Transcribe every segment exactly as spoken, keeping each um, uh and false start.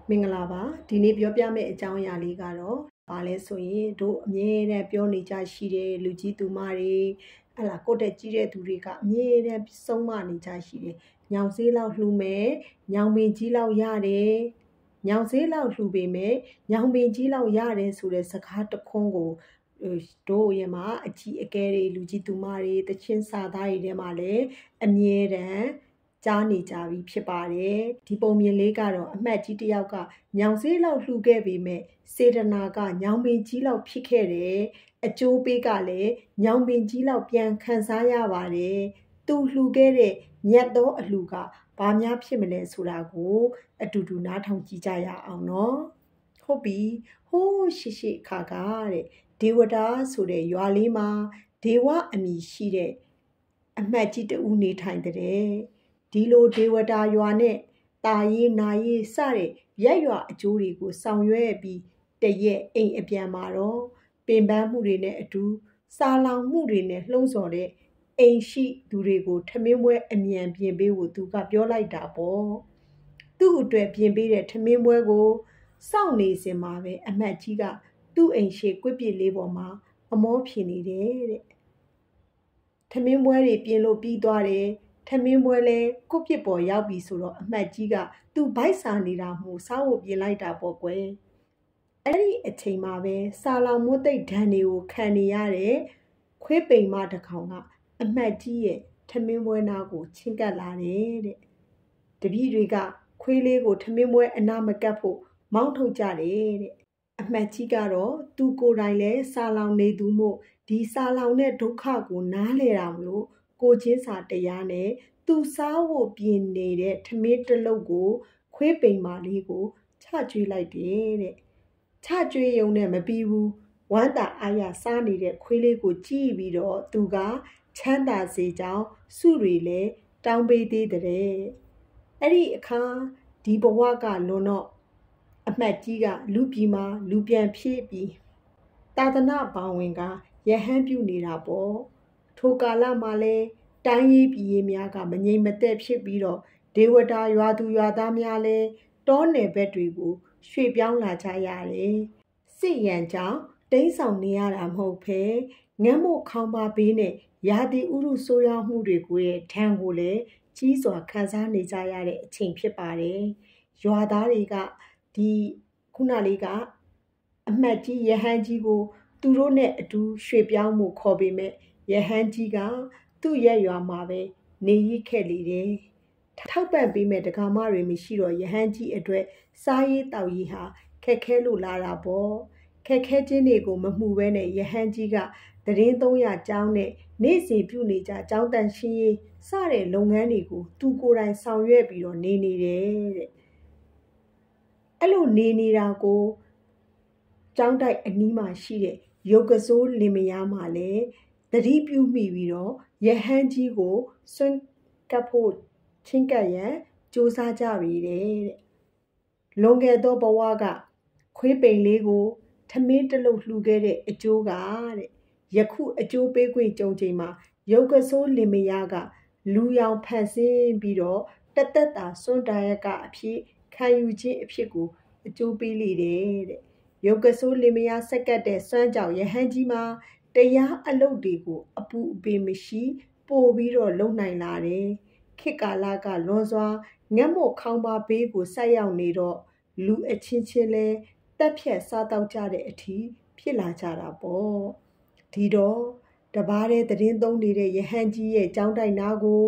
မင်္ဂလာပါဒီနေ့ပြောပြမယ့်အကြောင်းအရာလေးကတော့ဘာလဲဆိုရင်တို့အမြဲတမ်းပြောနေကြရှိတဲ့လူကြီးသူမတွေဟလာကိုတက်ကြီးတဲ့သူတွေကအမြဲတမ်းဆုံးမနေကြရှိတယ်ညောင်စေးလောက်လှူမယ်ညောင်ပင်ကြီးလောက်ရတယ်ညောင်စေးလောက်လှူပေမဲ့ညောင်ပင်ကြီးလောက်ရတယ်ဆိုတဲ့စကားတခွန်းကိုတို့ရဲ့မှာအကြီးအကဲတွေလူကြီးသူမတွေတချင်းစာသားတွေထဲမှာလည်းအမြဲတမ်းကြားနေကြပြီဖြစ်ပါတယ်ဒီပုံမြင်လေးကတော့အမှတ်ကြီးတစ်ယောက်ကညောင်စေးလောက်လှူခဲ့ပေမဲ့စေတနာကညောင်ပင်ကြီးလောက်ဖြစ်ခဲ့တယ်အကျိုးပေးကလည်းညောင်ပင်ကြီးလောက်ပြန်ခံစားရပါတယ်သူလှူခဲ့တဲ့မြတ်သောအလှူကဘာများဖြစ်မလဲဆိုတာကိုအတူတူနားထောင်ကြည့်ကြရအောင်နော်ဟုတ်ပြီဟိုးရှိရှိခါကတဲ့ဒေဝတာဆိုတဲ့ရွာလေးမှာဒေဝအမည်ရှိတဲ့အမှတ်ကြီးတူနေထိုင်တဲ့ဒီလိုဒေဝတာရွာနဲ့တာရေးနာရေးစတဲ့ရက်ရွာအကျိုးတွေကိုဆောင်ရွက်ပြီးတရက်အိမ်အပြန်မှာတော့ပင်ပန်းမှုတွေနဲ့အတူစာလောင်မှုတွေနဲ့လှုံ့ဆော်တဲ့အိမ်ရှိသူတွေကိုထမင်းပွဲအမြန်ပြင်ပေးဖို့သူကပြောလိုက်တာပေါ့သူ့အတွက်ပြင်ပေးတဲ့ထမင်းပွဲကိုစောင့်နေစင်မှာပဲအမှတ်ကြီးကသူ့အိမ်ရှိကွစ်ပြစ်လေးပေါ်မှာအမောဖြေနေတယ်တဲ့ထမင်းပွဲတွေပြင်လို့ပြီးသွားတယ်ထမင်းပွဲလဲကွစ်ပြစ်ပေါ်ရောက်ပြီဆိုတော့အမှတ်ကြီးကသူ့ဘိုက်စာနေတာမှုစားဖို့ပြင်လိုက်တာပေါ့ကွယ်အဲ့ဒီအချိန်မှာပဲစာလောင်မွတ်သိပ်ဓာန်တွေကိုခံနေရတဲ့ခွေးပိန်မတစ်ကောင်ကအမှတ်ကြီးရဲ့ထမင်းပွဲနာကိုချင်းကပ်လာတယ်တဲ့တပည့်တွေကခွေးလေးကိုထမင်းပွဲအနာမကပ်ဖို့မောင်းထုတ်ကြတယ်တဲ့အမှတ်ကြီးကတော့သူကိုယ်တိုင်လဲစာလောင်နေသူမို့ဒီစာလောင်တဲ့ဒုက္ခကိုနားလဲတာမလို့ကိုချင်းစာတရားနဲ့သူစားဖို့ပြင်နေတဲ့ထမင်းတစ်လုံးကိုခွေးပိန်မာလေးကိုချကျွေးလိုက်တယ်တဲ့ချကျွေးရုံနဲ့မပြီးဘူးဝမ်းသာအားရစားနေတဲ့ခွေးလေးကိုကြည့်ပြီးတော့သူကချမ်းသာစေကြောင်းစုတွေလည်းတောင်းပေးသေးတဲ့အဲ့ဒီအခါဒီဘဝကလွန်တော့အမှတ်ကြီးကလူပြည်မှာလူပြန်ဖြစ်ပြီးသာသနာဘာဝင်ကရဟန်းပြုနေတာပေါ့ထိုကာလမှာလဲတိုင်းရေးပြည်ရေးများကမငြိမ်မသက်ဖြစ်ပြီးတော့ဒေဝတာရွာသူရွာသားများလဲတောနယ်ဘက်တွေကိုရွှေ့ပြောင်းလာကြရတယ်စစ်ရန်ကြောင့်တိမ်းဆောင်နေရတာမဟုတ်ဖဲငမ်းမို့ခေါင်းပါပေးနဲ့ရာသီဥတုဆိုးရွားမှုတွေကိုရဲ့ဒဏ်ကိုလည်းကြီးစွာခံစားနေကြရတဲ့အချိန်ဖြစ်ပါတယ်ရွာသားတွေကဒီခုနလေးကအမှတ်ကြီးရဟန်းကြီးကိုသူတို့နဲ့အတူရွှေ့ပြောင်းမှုခေါ်ပေမဲ့ရဟန်းကြီးကသူ့ရဲ့ရွာမှာပဲနေရခဲ့လေတယ်ထောက်ပံ့ပေးမဲ့ဒကာမတွေမရှိတော့ရဟန်းကြီးအတွက်စားရေးတောက်ရေးဟာခက်ခဲလို့လာတာပေါ့ခက်ခဲခြင်းတွေကိုမမှုဘဲနဲ့ရဟန်းကြီးကသတင်းသုံးရကျောင်းနဲ့နေ့စဉ်ပြုနေကြကျောင်းတန်ရှင်းရေးစတဲ့လုပ်ငန်းတွေကိုသူကိုယ်တိုင်ဆောင်ရွက်ပြီးတော့နေနေတယ်တဲ့အဲ့လိုနေနေတာကိုကျောင်းတိုက်အနီးမှာရှိတဲ့ရုပ်ကစိုးလင်မယားမှာလည်းတတိပြုမိပြီးတော့ရဟန်းကြီးကိုစွန့်ကပ်ဖို့ချင်းကပ်ရန်စူးစမ်းကြပြီတဲ့လွန်ခဲ့သောဘဝကခွေးပိန်လေးကိုထမင်းတလုံးလှူခဲ့တဲ့အကျိုးကတဲ့ယခုအကျိုးပေးခွင့်ကြုံချိန်မှာရုပ်ကစိုးလင်မယားကလူရောင်ဖန်ဆင်းပြီးတော့တသက်တာစွန့်တာရကအဖြစ်ခံယူခြင်းအဖြစ်ကိုအကျိုးပေးလေတဲ့ရုပ်ကစိုးလင်မယားဆက်ကပ်တဲ့စွမ်းကြောင့်ရဟန်းကြီးမှာတရားအလုပ်တွေကိုအပူအပင်မရှိပို့ပြီးတော့လုံနိုင်လာတယ်ခေတ်ကာလကလွန်စွာငတ်မို့ခေါင်းပါဘေးကိုဆိုက်ရောက်နေတော့လူအချင်းချင်းလဲတက်ဖြတ်စားတော့ကြတဲ့အထိဖြစ်လာကြတာပေါ့ဒီတော့တပားတဲ့သတင်းသုံးနေတဲ့ရဟန်းကြီးရဲ့ကျောင်းတိုက်နာကို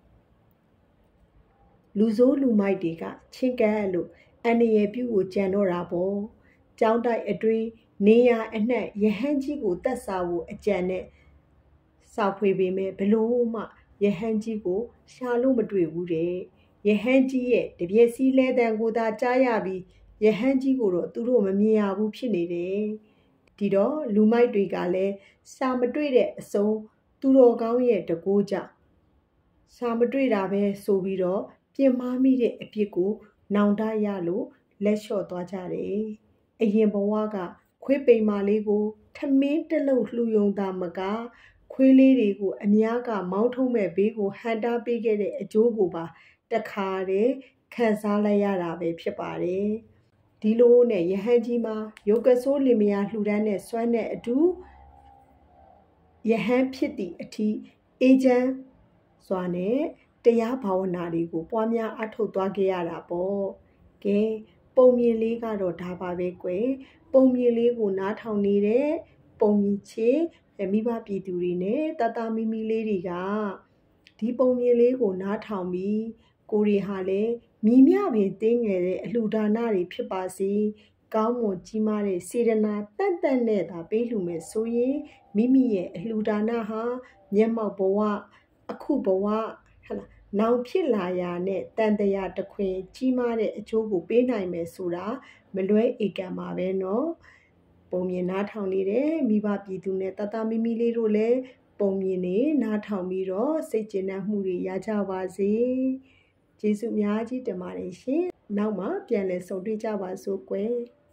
လူဆိုးလူမိုက်တွေကချင်းကဲလို့အန္တရာယ်ပြုကိုကြံတော့တာပေါ့ကျောင်းတိုက်အတွင်းနေရအနှံ့ရဟန်းကြီးကိုတတ်စားဖို့အကြံနဲ့စောက်ဖွေပေမဲ့ဘလို့မှရဟန်းကြီးကိုရှာလို့မတွေ့ဘူးတဲ့ရဟန်းကြီးရဲ့တပြည့်စည်းလဲတန်ကိုသာကြားရပြီးရဟန်းကြီးကိုတော့သူတို့မမြင်ရဘူးဖြစ်နေတယ်ဒီတော့လူမိုက်တွေကလည်းရှာမတွေ့တဲ့အစုံသူတော်ကောင်းရဲ့တကိုးကြောင့်ရှာမတွေ့တာပဲဆိုပြီးတော့ပြင်မာမိတဲ့အပြစ်ကိုနောင်တရလို့လက်လျှော့သွားကြတယ်အရင်ဘဝကခွေးပိန်မာလေးကိုထမင်းတလုံးလှူယုံတာမကခွေးလေးတွေကိုအများကမောင်းထုံးမဲ့ဘေးကိုဟန်တာပေးခဲ့တဲ့အကျိုးကိုပါတခါတည်းခံစားလိုက်ရတာပဲဖြစ်ပါတယ်ဒီလိုနဲ့ယဟန်ကြီးမှာယောဂဆိုးလင်မယားလှူဒန်းတဲ့စွမ်းနဲ့အတူယဟန်ဖြစ်သည့်အထိအေဂျင့်စွာနဲ့တရားဘာဝနာတွေကိုပွားများအထောက်သွားခဲ့ရတာပေါ့ကဲပုံမြင်လေးကတော့ဒါပါပဲကွယ်ပုံမြင်လေးကိုနားထောင်နေတဲ့ပုံမြင်ချေမိဘပြည်သူတွေနဲ့တတမီမီလေးတွေကဒီပုံမြင်လေးကိုနားထောင်ပြီးကိုရီဟာလည်းမိမြပင်တင်းငယ်တဲ့အလှူဒါနတွေဖြစ်ပါစေကောင်းမွန်ကြီးမားတဲ့စေတနာတန်တန်နဲ့သာပေးလှူမယ်ဆိုရင်မိမိရဲ့အလှူဒါနဟာမျက်မှောက်ဘဝအခုဘဝဟလာနောင်ဖြစ်လာရာနဲ့တန်တရာတခွင်ကြီးမားတဲ့အကျိုးကိုပေးနိုင်မယ်ဆိုတာမလွဲဧကံပါပဲเนาะပုံမြင်နားထောင်နေတဲ့မိဘပြည်သူနဲ့တတမီမီလေးတို့လည်းပုံမြင်နေနားထောင်ပြီးတော့စိတ်ကျေနပ်မှုတွေရကြပါစေကျေးဇူးအများကြီးတင်ပါတယ်ရှင်နောက်မှပြန်လည်ဆုံတွေ့ကြပါစို့ကွယ်